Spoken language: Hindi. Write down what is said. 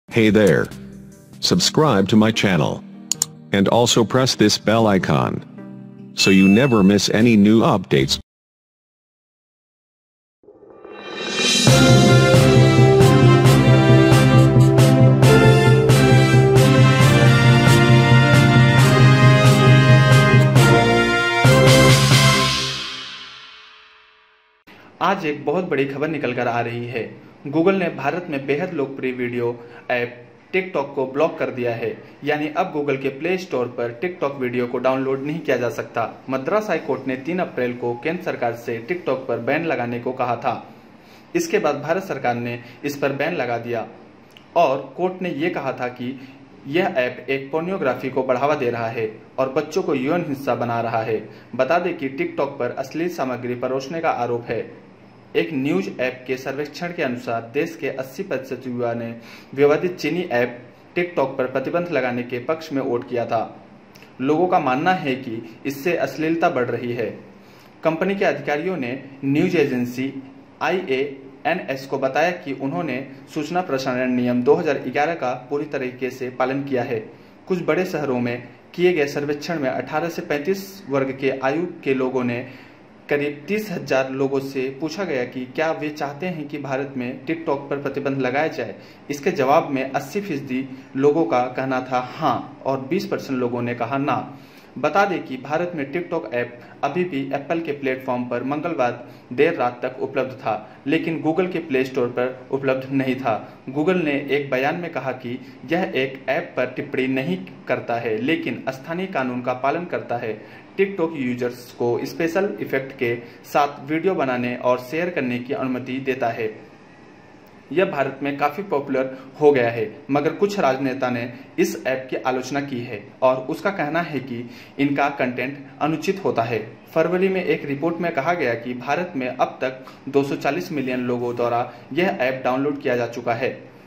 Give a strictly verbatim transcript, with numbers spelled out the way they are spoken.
Hey there. Subscribe to my channel. And also press this bell icon, so you never miss any new updates. आज एक बहुत बड़ी खबर निकल कर आ रही है। गूगल ने भारत में बेहद लोकप्रिय वीडियो ऐप टिकटॉक को ब्लॉक कर दिया है। यानी अब गूगल के प्ले स्टोर पर टिकटॉक वीडियो को डाउनलोड नहीं किया जा सकता। मद्रास हाई कोर्ट ने तीन अप्रैल को केंद्र सरकार से टिकटॉक पर बैन लगाने को कहा था। इसके बाद भारत सरकार ने इस पर बैन लगा दिया और कोर्ट ने ये कहा था कि यह ऐप एक पोर्नोग्राफी को बढ़ावा दे रहा है और बच्चों को यौन हिस्सा बना रहा है। बता दें कि टिकटॉक पर अश्लील सामग्री परोसने का आरोप है। एक न्यूज ऐप के सर्वेक्षण के अनुसार देश के अस्सी प्रतिशत युवा ने विवादित चीनी ऐप टिकटॉक पर प्रतिबंध लगाने के पक्ष में वोट किया था। लोगों का मानना है कि इससे अश्लीलता बढ़ रही है। कंपनी के अधिकारियों ने news agency I A N S को बताया कि उन्होंने सूचना प्रसारण नियम दो हज़ार ग्यारह का पूरी तरीके से पालन किया है। कुछ बड़े शहरों में किए गए सर्वेक्षण में अठारह से पैंतीस वर्ग के आयु के लोगों ने करीब तीस हजार लोगों से पूछा गया कि क्या वे चाहते हैं कि भारत में टिकटॉक पर प्रतिबंध लगाया जाए। इसके जवाब में अस्सी फीसदी लोगों का कहना था हाँ और बीस परसेंट लोगों ने कहा ना। बता दें कि भारत में टिकटॉक ऐप अभी भी एप्पल के प्लेटफॉर्म पर मंगलवार देर रात तक उपलब्ध था, लेकिन गूगल के प्ले स्टोर पर उपलब्ध नहीं था। गूगल ने एक बयान में कहा कि यह एक ऐप पर टिप्पणी नहीं करता है, लेकिन स्थानीय कानून का पालन करता है। टिकटॉक यूजर्स को स्पेशल इफेक्ट के साथ वीडियो बनाने और शेयर करने की अनुमति देता है। यह भारत में काफी पॉपुलर हो गया है, मगर कुछ राजनेता ने इस ऐप की आलोचना की है और उसका कहना है कि इनका कंटेंट अनुचित होता है। फरवरी में एक रिपोर्ट में कहा गया कि भारत में अब तक दो सौ चालीस मिलियन लोगों द्वारा यह ऐप डाउनलोड किया जा चुका है।